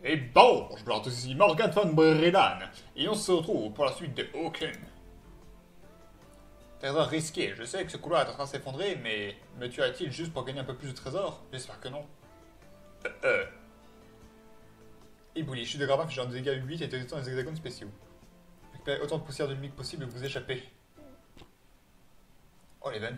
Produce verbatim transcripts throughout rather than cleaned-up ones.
Et bon, je m'appelle aussi Morgan von Brelan, et on se retrouve pour la suite de Hawken. Trésor risqué, je sais que ce couloir est en train de s'effondrer, mais me tuera-t-il juste pour gagner un peu plus de trésors? J'espère que non. Euh, euh. Éboulis, chute de grappin fait genre des dégâts huit et utilisant les hexagones spéciaux. Récupérez autant de poussière de l'ennemi que possible et vous échappez. Oh, l'event.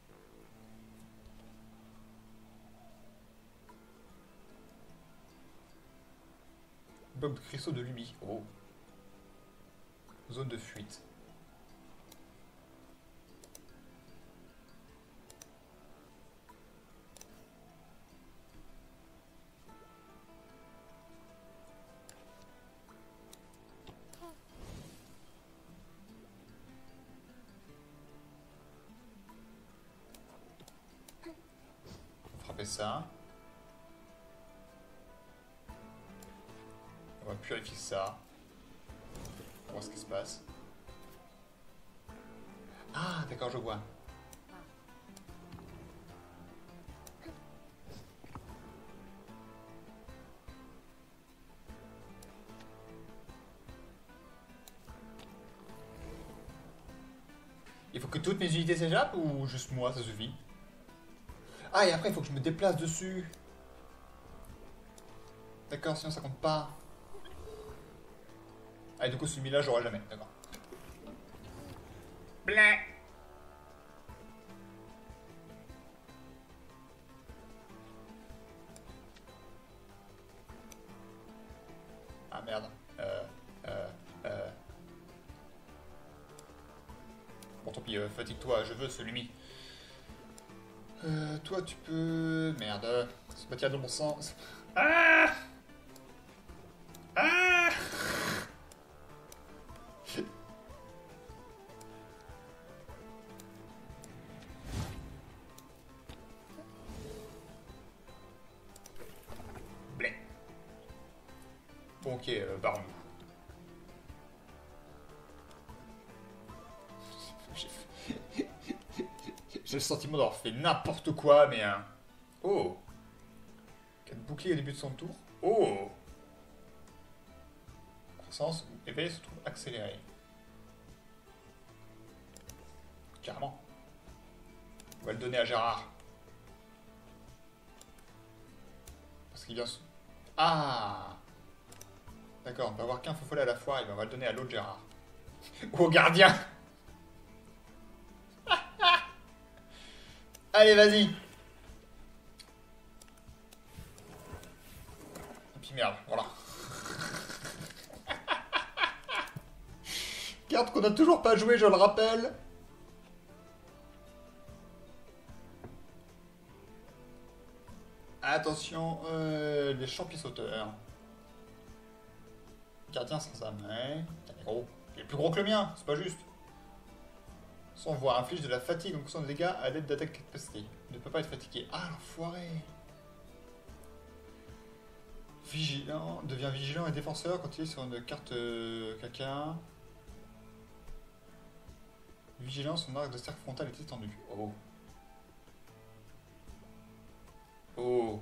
Bloc de cristaux de lubie. Oh. Zone de fuite. Frapper ça. On va purifier ça. On va voir ce qui se passe. Ah, d'accord, je vois. Il faut que toutes mes unités s'échappent ou juste moi, ça suffit? Ah, et après, il faut que je me déplace dessus. D'accord, sinon ça compte pas. Ah, et du coup, celui-là, j'aurai jamais. D'accord. Bleh. Ah, merde. Euh, euh, euh. Bon, tant pis, euh, fatigue-toi, je veux celui-mi. Euh, toi, tu peux... Merde. Se bâtir de bon sens. Ah! Ah! Bleh. Bon, ok, euh, barre-nous. J'ai le sentiment d'avoir fait n'importe quoi, mais... Hein. Oh! quatre boucliers au début de son tour. Oh! Croissance, éveil se trouve accéléré. Carrément. On va le donner à Gérard. Parce qu'il vient... Ah! D'accord, on peut avoir qu'un faux follet à la fois, et ben on va le donner à l'autre Gérard. Ou au gardien! Allez, vas-y! Et puis merde, voilà. Carte qu'on n'a toujours pas joué, je le rappelle. Attention, euh, les champis sauteurs. Gardien sans âme, ouais. Il est gros. Il est plus gros que le mien, c'est pas juste. Sans voir, inflige de la fatigue en causant des dégâts à l'aide d'attaques capacité. Il ne peut pas être fatigué. Ah, l'enfoiré! Vigilant, devient vigilant et défenseur quand il est sur une carte euh, caca. Vigilant, son arc de cercle frontal est étendu. Oh. Oh.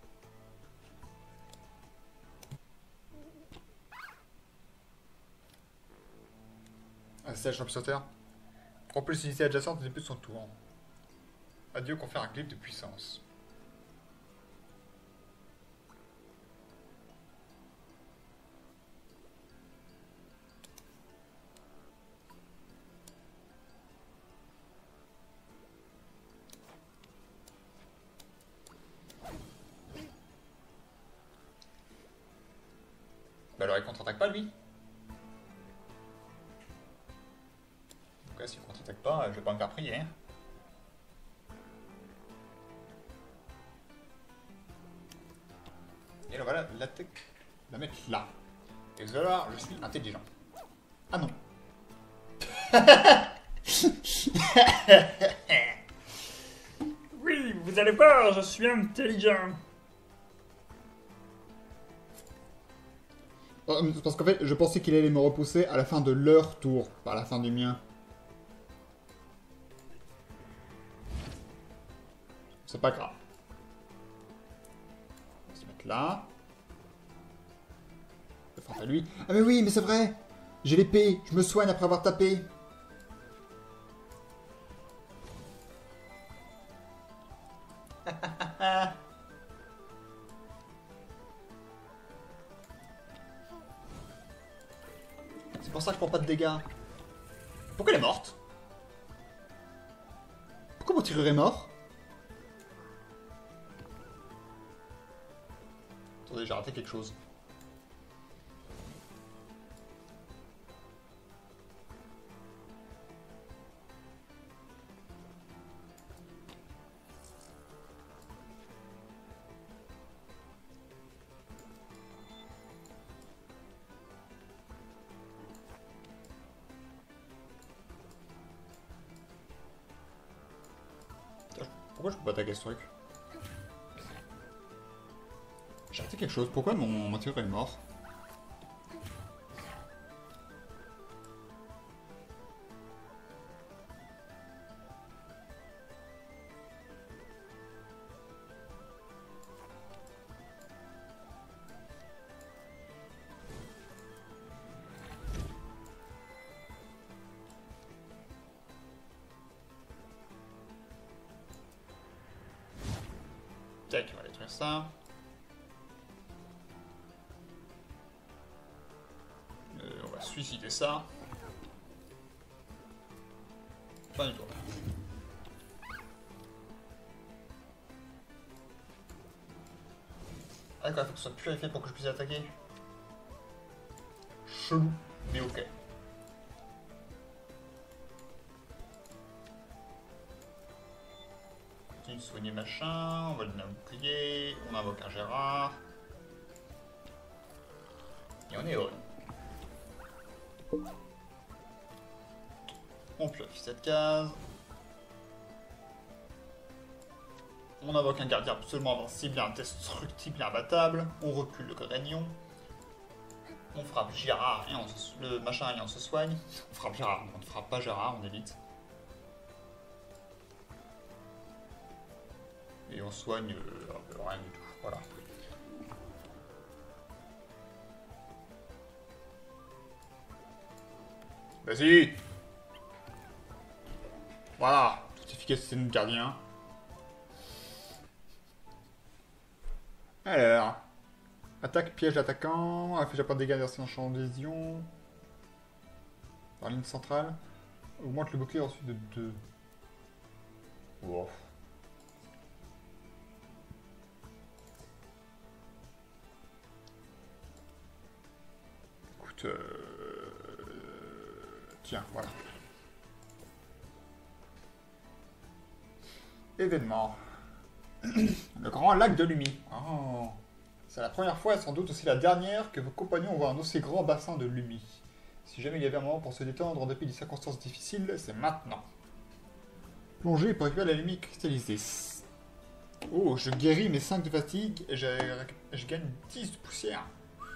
Ah, c'est la champion sur terre. Propulse unité adjacente au début de son tour. Adieu confère un clip de puissance. Bah alors il contre-attaque pas lui. En tout cas s'il contre-attaque pas, je vais pas me faire prier. Hein. Et là voilà, la tech, la mettre là. Et vous allez voir, je suis intelligent. Ah non. Oui, vous allez voir, je suis intelligent. Parce qu'en fait, je pensais qu'il allait me repousser à la fin de leur tour, pas à la fin du mien. C'est pas grave. On va se mettre là. frappe à lui. Ah mais oui, mais c'est vrai. J'ai l'épée. Je me soigne après avoir tapé. C'est pour ça que je prends pas de dégâts. Pourquoi elle est morte? Pourquoi mon tireur est mort? Attendez, j'ai raté quelque chose. Pourquoi je peux pas attaquer ce truc? J'ai raté quelque chose. Pourquoi mon, mon tireur est mort? Tac, on va détruire ça. Euh, on va suicider ça. Pas du tout. Ah d'accord, il faut que ce soit purifié pour que je puisse attaquer. Chelou, mais ok. Continue de soigner machin, on va le donner un bouclier, on invoque un Gérard. Et on est heureux. On purifie cette case. On invoque un gardien absolument invincible, indestructible et imbattable. On recule le grégnon. On frappe Gérard et on se... le machin et on se soigne. On frappe Gérard, on ne frappe pas Gérard, on évite. Et on soigne euh, rien du tout, voilà. Vas-y. Voilà, toute efficacité de notre gardien. Alors, attaque, piège l'attaquant, inflige pas de dégâts versés en champ de vision. Dans la ligne centrale. Augmente le bouclier ensuite de deux. Wow. Écoute, euh... tiens, voilà. Événement. Le grand lac de Lumi. Oh. C'est la première fois et sans doute aussi la dernière que vos compagnons voient un aussi grand bassin de Lumi. Si jamais il y avait un moment pour se détendre en dépit des circonstances difficiles, c'est maintenant. Plonger pour récupérer la Lumi cristallisée. Oh, je guéris mes cinq de fatigue et je, je gagne dix de poussière.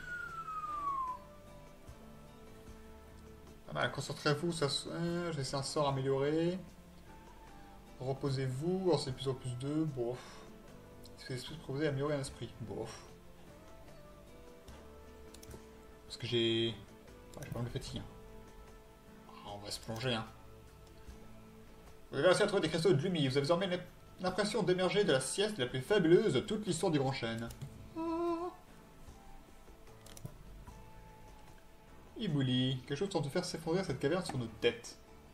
Pas mal, concentrez-vous, ça euh, je laisse un sort amélioré. Reposez-vous, alors c'est plus en plus deux, bof. C'est l'esprit de proposer améliorer un esprit, bof. Parce que j'ai... Ouais, j'ai pas mal de fatigue. Hein. Ah, on va se plonger, hein. Vous avez réussi à trouver des cristaux de Lumi. Vous avez désormais l'impression d'émerger de la sieste la plus fabuleuse de toute l'histoire du Grand Chêne. Oh. Ibouli, quelque chose tente de faire s'effondrer cette caverne sur nos têtes.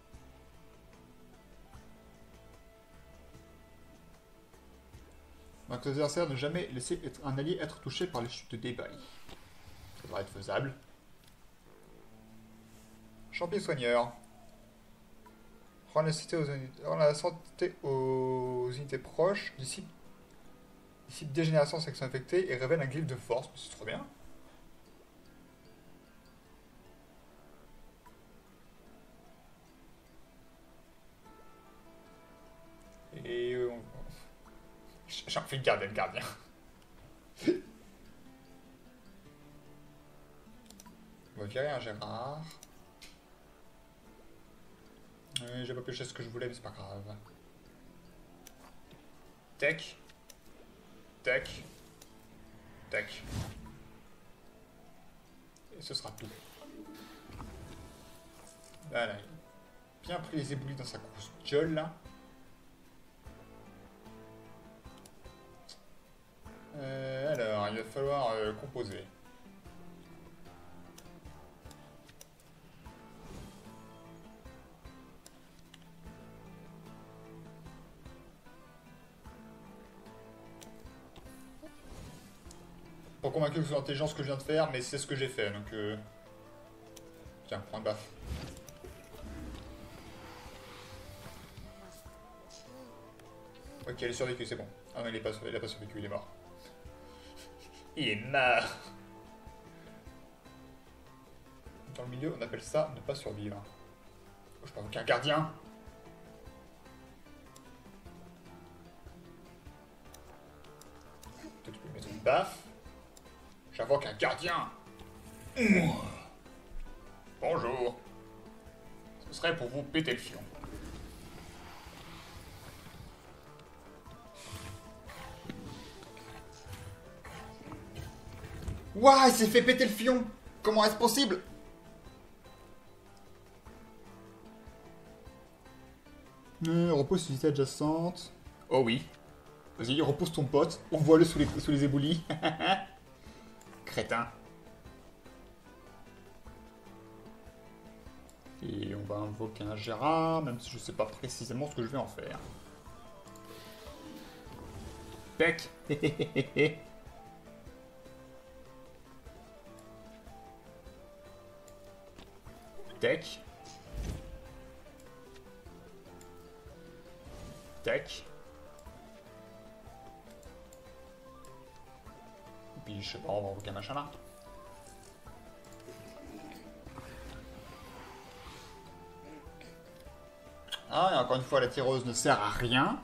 Votre adversaire ne jamais laisser un allié être touché par les chutes de débats. Ça devrait être faisable. Champion soigneur. Rend la, cité aux unités, rend la santé aux unités proches. Dissipe, dissipe dégénération section infectée et révèle un glyphe de force. C'est trop bien. Et on... J'ai envie de garder le gardien. On va virer un Gérard. Oui, j'ai pas pêché ce que je voulais, mais c'est pas grave. Tac. Tac. Tac. Et ce sera tout. Voilà. Bien pris les éboulis dans sa grosse gueule, là. Euh, alors, il va falloir euh, composer. Pas convaincu que ce soit intelligent ce que je viens de faire, mais c'est ce que j'ai fait, donc... Euh... Tiens, prends une baffe. Ok, elle est survécu, c'est bon. Ah non, il, est pas, il a pas survécu, il est mort. Il est mort. Dans le milieu, on appelle ça ne pas survivre. Oh, je parle qu'un gardien. Toi, tu peux mettre une baffe. J'invoque un gardien. Mmh. Bonjour. Ce serait pour vous péter le fion. Ouah, il s'est fait péter le fion. Comment est-ce possible? euh, Repose une unité adjacente. Oh oui. Vas-y, repousse ton pote. On voit le sous les, sous les éboulis. Crétin. Et on va invoquer un Gérard, même si je sais pas précisément ce que je vais en faire. Pec. Tech. Tech. Et puis je sais pas, on va invoquer un machin là. Ah, et encore une fois, la tireuse ne sert à rien.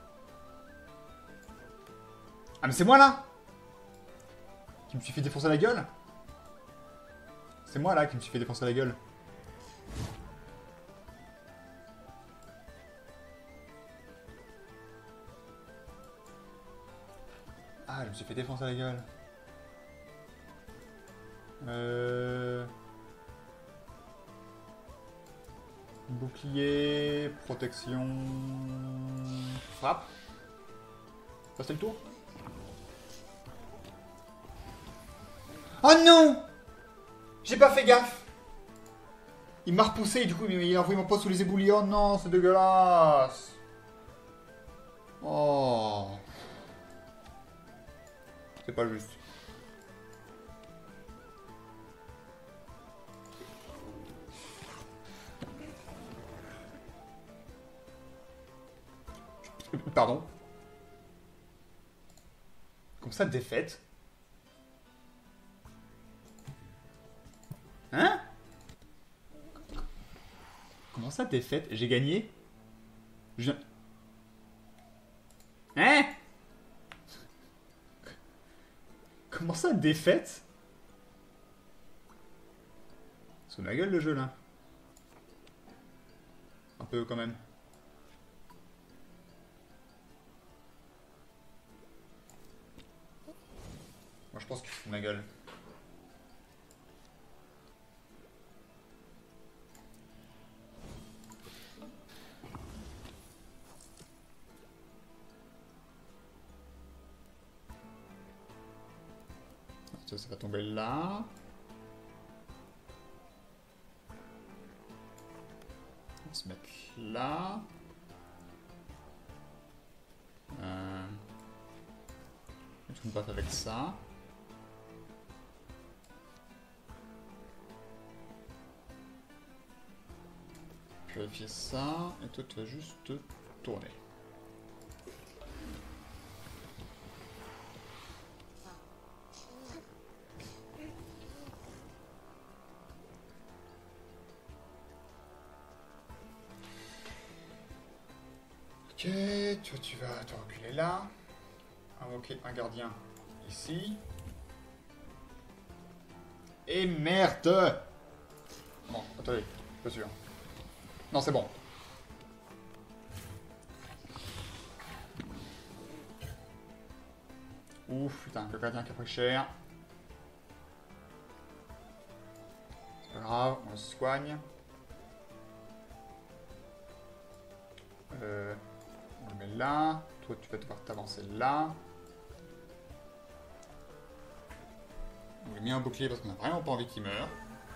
Ah, mais c'est moi là qui me suis fait défoncer la gueule. C'est moi là qui me suis fait défoncer la gueule. Ah, je me suis fait défoncer la gueule. Euh... Bouclier, protection... Frappe. Ça c'est le tour. Oh non! J'ai pas fait gaffe. Il m'a repoussé et du coup il a envoyé mon pote sous les éboulis. Oh non, c'est dégueulasse. Oh. C'est pas juste. Pardon. Comme ça, défaite. Hein? Comment ça, défaite? J'ai gagné? Je... Hein? Comment ça, défaite? Sous ma gueule, le jeu, là. Un peu, quand même. Moi, je pense qu'il fout ma gueule. Ça, ça va tomber là. On va se mettre là. Euh... Mettre une patte avec ça. Vérifier ça. Et toi, tu vas juste te tourner. Ok, toi tu vas te reculer là. Invoquer un gardien ici. Et merde! Bon, attendez, pas sûr. Non, c'est bon. Ouf, putain, le gardien qui a pris cher. grave, on se soigne. Euh, on le met là. Toi, tu vas devoir t'avancer là. On lui met un bouclier parce qu'on n'a vraiment pas envie qu'il meure.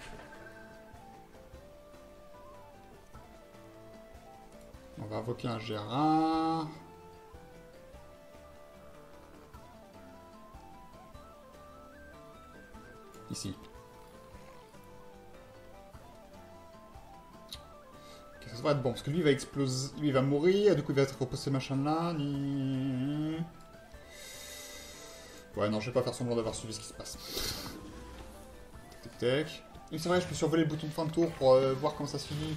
On va invoquer un Gérard. Ici. Okay, ça devrait être bon, parce que lui il va exploser, lui il va mourir, du coup il va être repoussé machin là. Ouais non, je vais pas faire semblant d'avoir suivi ce qui se passe. Tac tac. Et c'est vrai, je peux survoler le bouton de fin de tour pour euh, voir comment ça se finit.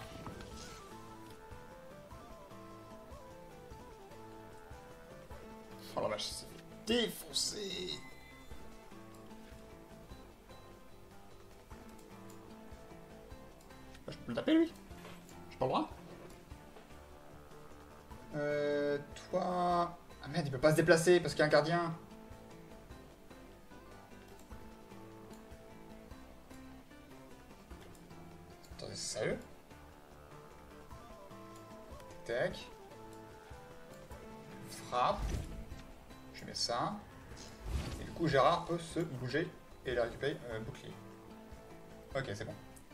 Oh la vache, ça s'est fait défoncer. Je peux le taper lui? J'ai pas le droit? Euh... Toi... Ah merde, il peut pas se déplacer parce qu'il y a un gardien. Attendez, c'est sérieux? Tac. Frappe. Je mets ça. Et du coup, Gérard peut se bouger et la récupérer euh, bouclier. Ok, c'est bon.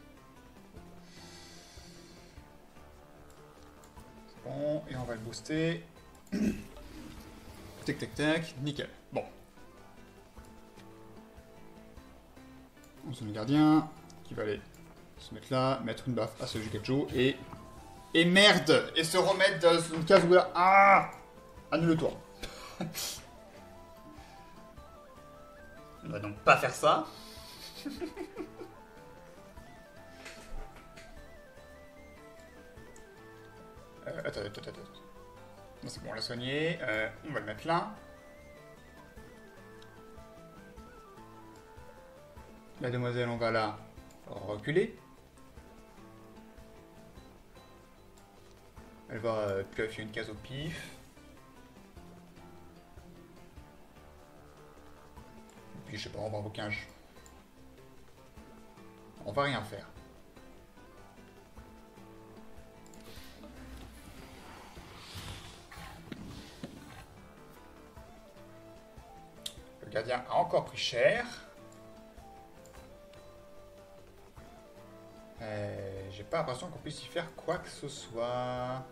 C'est bon, et on va le booster. Tac, tac, tac, nickel. Bon. On se met le gardien, qui va aller se mettre là, mettre une baffe à ce Jukajo, et... Et merde! Et se remettre dans une case où là... Ah! Annule le tour. On va donc pas faire ça. euh, attends, attends, attends. Non, c'est bon, on l'a soigné. Euh, on va le mettre là. La demoiselle, on va la reculer. Elle va euh, piocher une case au pif. Et puis je sais pas, on va invoquer un jeu. On va rien faire. Le gardien a encore pris cher. Euh, J'ai pas l'impression qu'on puisse y faire quoi que ce soit.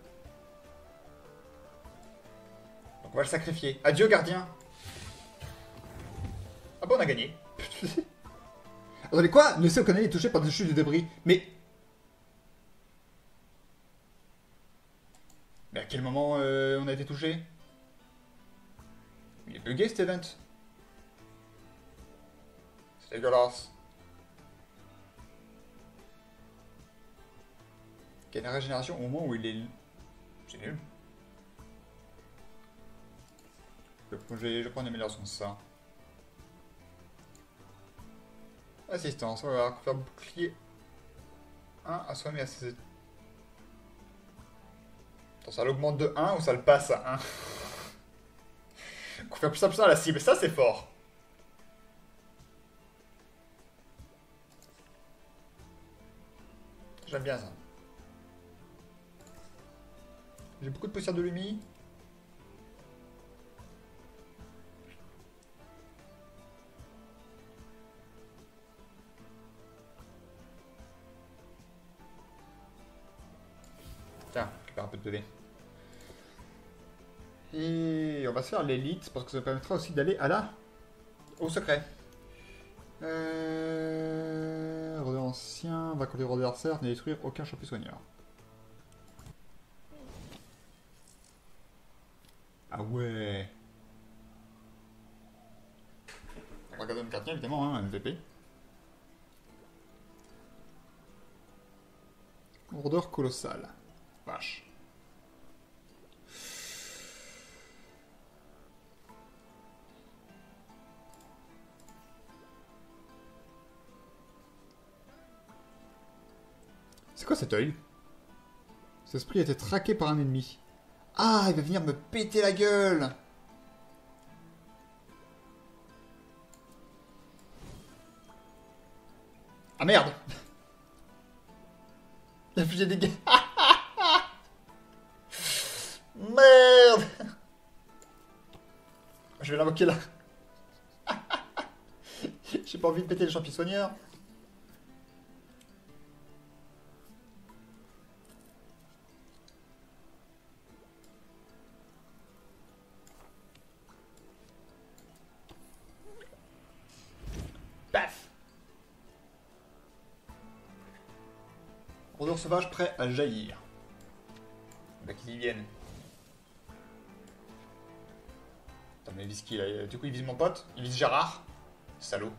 Donc on va le sacrifier. Adieu gardien. Ah bon, on a gagné. Attendez, quoi? Le C O canal est touché par des chutes de débris. Mais... Mais à quel moment euh, on a été touché? Il est bugué cet event. C'est dégueulasse. Il y a une régénération au moment où il est... C'est nul. Je vais, je prends une amélioration de ça. Assistance, on va faire bouclier un à soigner à ses... Attends, ça l'augmente de un ou ça le passe à un? On fait plus ça plus ça à la cible, ça c'est fort. J'aime bien ça. J'ai beaucoup de poussière de lumi. Tiens, récupère un peu de P V. Et on va se faire l'élite parce que ça permettra aussi d'aller à la... au secret. Euh... Rodeur ancien, va coller rodeur adversaire, ne détruire aucun champion soigneur. Ah ouais. On va garder une carte évidemment, hein, M V P. Rodeur colossale. Vache. C'est quoi cet œil? Cet esprit a été traqué par un ennemi. Ah, il va venir me péter la gueule! Ah merde! Infliger des dégâts. Merde. Je vais l'invoquer là. J'ai pas envie de péter le champissonnière. Paf. Rôdeur sauvage prêt à jaillir. Bah qu'ils y viennent. Attends mais il vise qui là? Du coup il vise mon pote? Il vise Gérard? Salaud.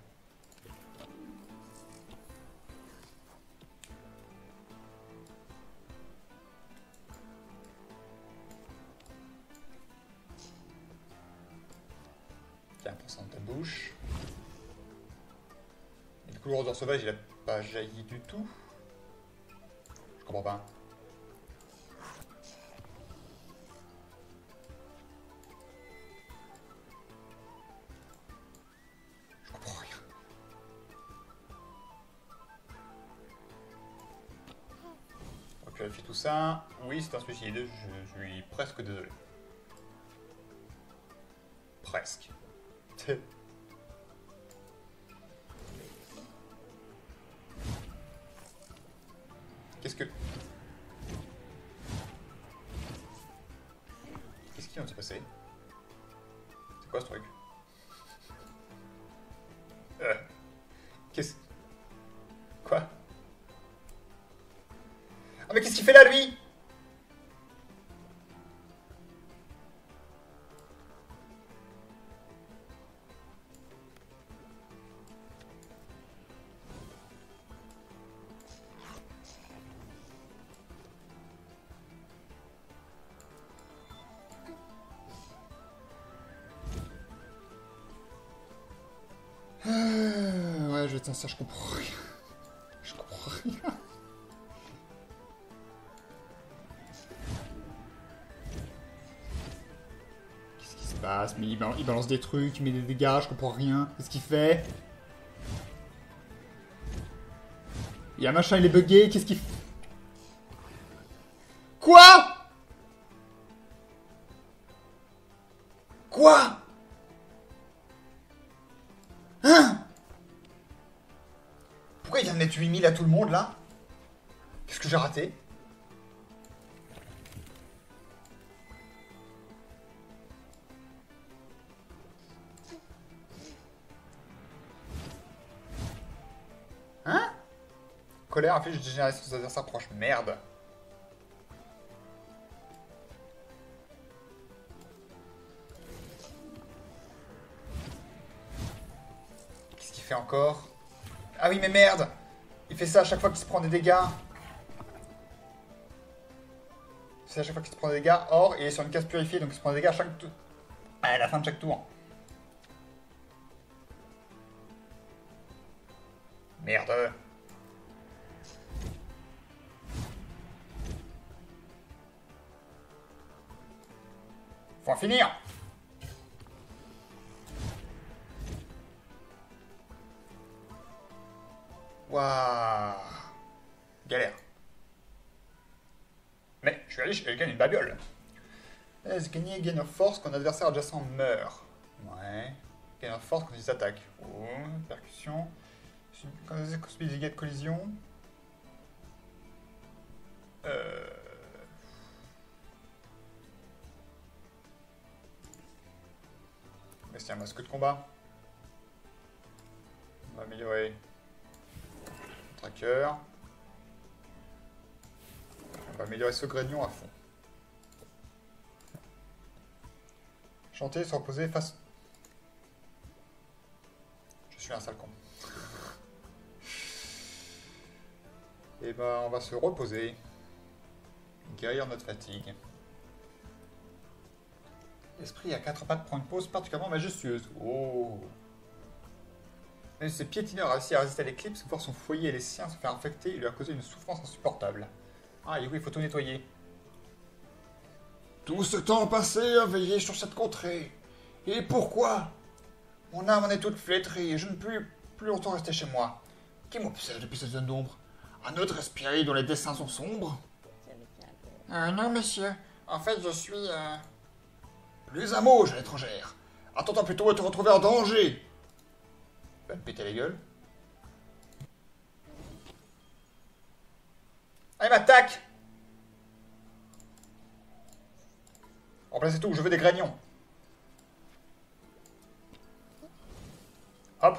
quinze pour cent de ta bouche. Et du coup le rôdeur sauvage il a pas jailli du tout. Je comprends pas. Je comprends rien. On va vérifier tout ça. Oui, c'est un suicide. Je, je suis presque désolé. Presque. Qu'est-ce que... Qu'est-ce qui vient de se passer? C'est quoi ce truc? Euh... Qu'est-ce... Quoi? Ah mais qu'est-ce qu'il fait là, lui? Euh, ouais, je vais te ça, je comprends rien. Je comprends rien. Qu'est-ce qui se passe? Mais il balance, il balance des trucs, il met des dégâts, je comprends rien. Qu'est-ce qu'il fait? Il y a un machin, il est bugué, qu'est-ce qu'il fait? Quoi? Quoi? Hein? Pourquoi il vient de mettre huit mille à tout le monde là? Qu'est-ce que j'ai raté? Hein? Colère affiche de génération des adversaires proches. Merde. Qu'est-ce qu'il fait encore? Ah oui, mais merde! Il fait ça à chaque fois qu'il se prend des dégâts. Il fait ça à chaque fois qu'il se prend des dégâts. Or, il est sur une case purifiée, donc il se prend des dégâts à chaque tour. À la fin de chaque tour. Merde. Faut en finir! Waouh! Galère. Mais je suis allé, je gagne une babiole. Laisse gagner gain of force quand l'adversaire adjacent meurt. Ouais. Gain of force quand ils attaquent. Oh, percussion. Quand ils subissent des dégâts de collision. Euh... Mais c'est un masque de combat. On va améliorer. Tracker. On va améliorer ce grignon à fond. Chanter, se reposer face... Je suis un sale con. Et ben on va se reposer. Guérir notre fatigue. L'esprit à quatre pattes prend une pause particulièrement majestueuse. Oh. Même si ce piétineur a réussi à résister à l'éclipse, voir son foyer et les siens se faire infecter, il lui a causé une souffrance insupportable. Ah, et oui, il faut tout nettoyer. Tout ce temps passé à veiller sur cette contrée. Et pourquoi? Mon âme en est toute flétrie et je ne peux plus longtemps rester chez moi. Qui m'obsède depuis cette zone d'ombre? Un autre esprit dont les dessins sont sombres? Euh, non, monsieur. En fait, je suis... Euh... Plus un mot, jeune étrangère. Attends-toi plutôt à te retrouver en danger. Va te péter la gueule. Ah, il m'attaque. Remplacez tout, je veux des graignons. Hop.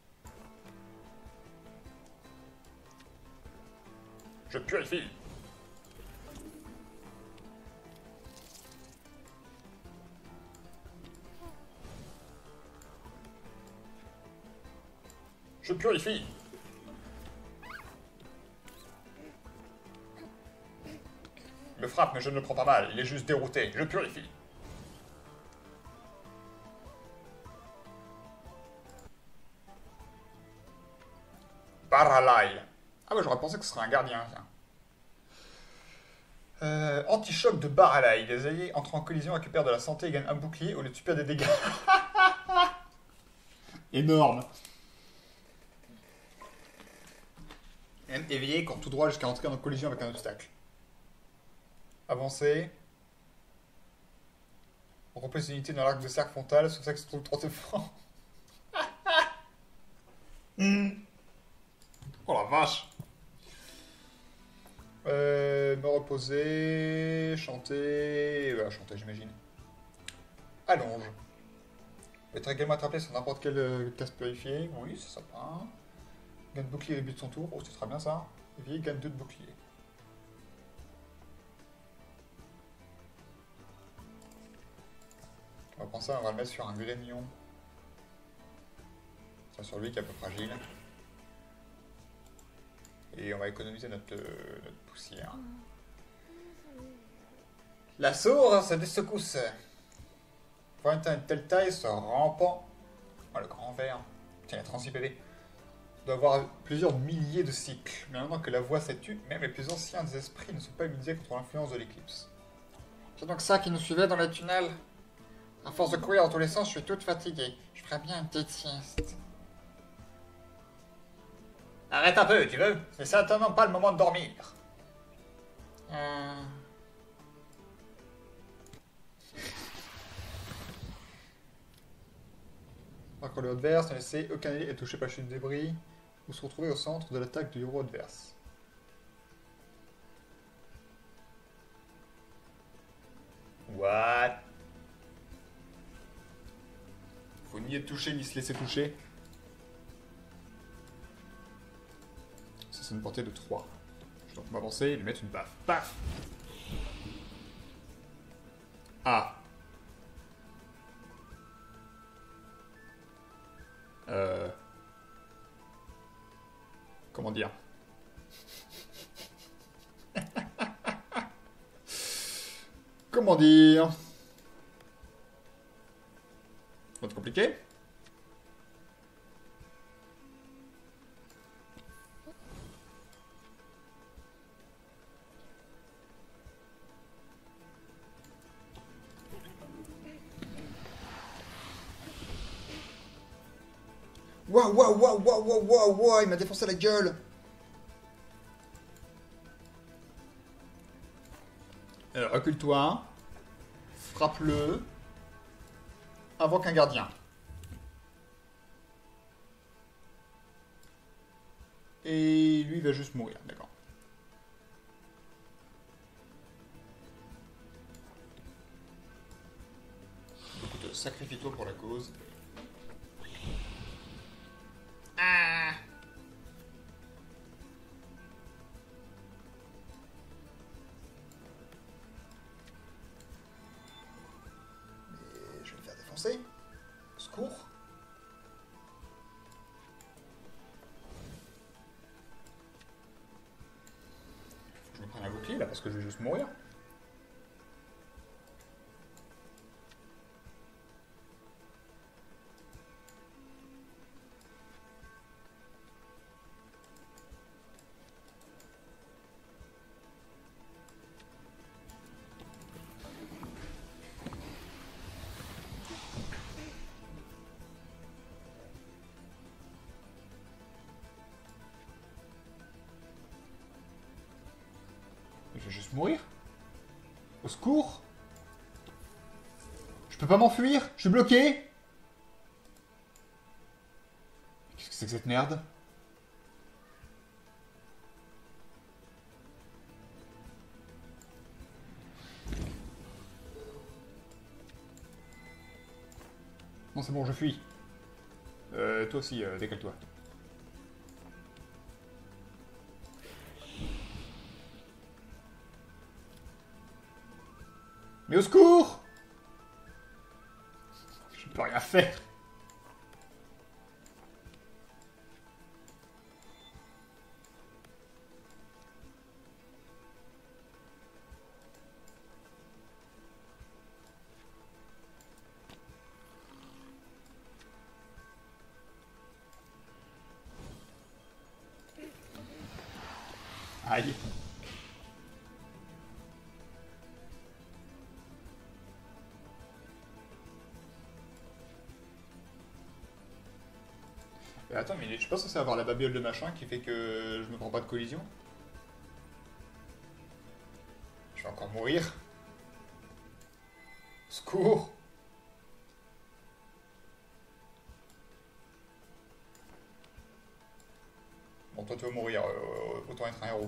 Je purifie. Je purifie. Il me frappe, mais je ne le prends pas mal. Il est juste dérouté. Je purifie. Baralaï. Ah bah j'aurais pensé que ce serait un gardien, tiens. Euh, anti-choc de Baralaï. Les alliés entrent en collision, récupèrent de la santé et gagnent un bouclier au lieu de subir des dégâts. Énorme. Même éveillé, court tout droit jusqu'à entrer en collision avec un obstacle. Avancer. On replace une unité dans l'arc de cercle frontal, sur ça que se trouve trente francs. mm. Oh la vache. Euh, me reposer, chanter... Voilà, chanter j'imagine. Allonge. Peut être également attrapé sur n'importe quelle euh, casse purifiée. Oui, c'est sympa. Gagne de bouclier au début de son tour. Oh, c'est très bien ça. Éveillé, gagne deux de bouclier. On va prendre ça, on va le mettre sur un grignon. C'est sur lui qui est un peu fragile. Et on va économiser notre, euh, notre poussière. La source des secousses. Pour atteindre une telle taille, ce rampant... Oh, le grand verre. Tiens, il a trente-six P V. Doit avoir plusieurs milliers de cycles. Mais maintenant que la voie s'est tue, même les plus anciens des esprits ne sont pas immunisés contre l'influence de l'éclipse. C'est donc ça qui nous suivait dans les tunnels. À force de courir dans tous les sens, je suis toute fatiguée. Je ferais bien une petite sieste. Arrête un peu, tu veux? C'est certainement pas le moment de dormir. Euh... Par le haut adverse, ne laissez aucun allié est touché par la chute de débris ou se retrouver au centre de l'attaque du héros adverse. What? Faut ni être touché ni se laisser toucher. Ça, c'est une portée de trois. Je dois m'avancer et lui mettre une baffe. Paf! Ah! Euh... Comment dire? Comment dire? Ça va être compliqué? Waouh, waouh, waouh, waouh, waouh, waouh, waouh, il m'a défoncé la gueule. Alors, recule-toi. Frappe-le. Invoque un gardien. Et lui, il va juste mourir, d'accord. Écoute, sacrifie-toi pour la cause. Ah! Mais je vais me faire défoncer. Secours. Faut que je me prenne un bouclier là parce que je vais juste mourir. Je vais juste mourir. Au secours. Je peux pas m'enfuir. Je suis bloqué. Qu'est-ce que c'est que cette merde? Non, c'est bon, je fuis. Euh, toi aussi, euh, décale-toi. Mais au secours! Je peux rien faire. Aïe. Mais attends, mais je suis pas censé avoir la babiole de machin qui fait que je me prends pas de collision? Je vais encore mourir. Secours! Bon, toi tu vas mourir, euh, autant être un héros.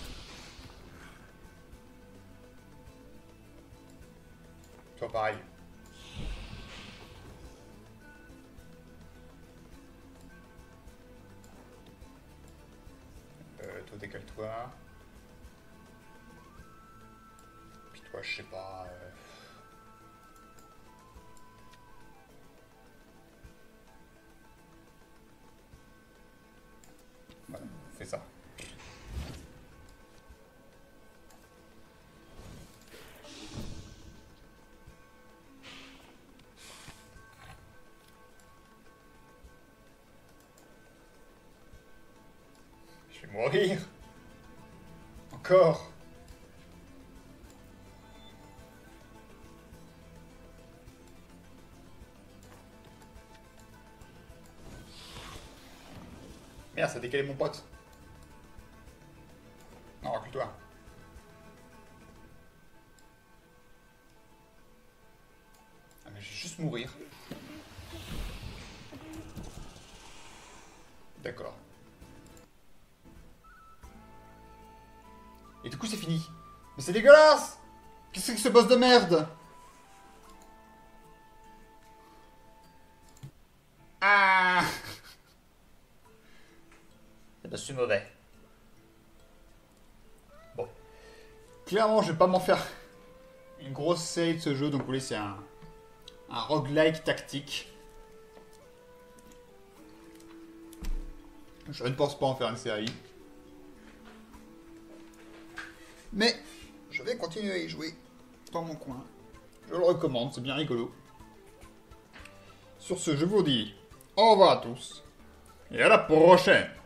Toi pareil. Euh, toi décale-toi. Puis toi, je sais pas... Euh... Voilà, fais ça. Je vais mourir. Encore. Merde, ça a décalé mon pote. Non, recule-toi. Ah, mais je vais juste mourir. D'accord. Et du coup, c'est fini. Mais c'est dégueulasse! Qu'est-ce que c'est que ce boss de merde? Ah! Je suis mauvais. Bon. Clairement, je vais pas m'en faire une grosse série de ce jeu. Donc, vous voyez, c'est un, un roguelike tactique. Je ne pense pas en faire une série. Mais je vais continuer à y jouer dans mon coin. Je le recommande, c'est bien rigolo. Sur ce, je vous dis au revoir à tous et à la prochaine.